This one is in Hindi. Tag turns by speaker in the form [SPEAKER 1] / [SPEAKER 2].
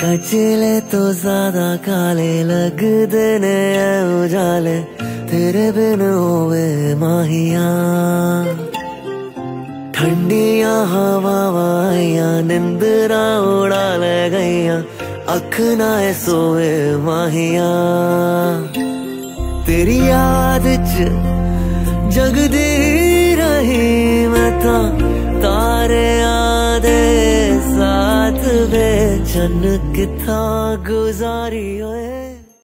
[SPEAKER 1] टचले तो ज्यादा काले लगदे ने उजाले तेरे बिन होवे माहिया ठंडिया हवावाइया निंदरा उड़ा ले गईया अख ना सोए माहिया तेरी याद च जगदी रही मैं तारे आदे साथ बेचन किथा गुजारी होए।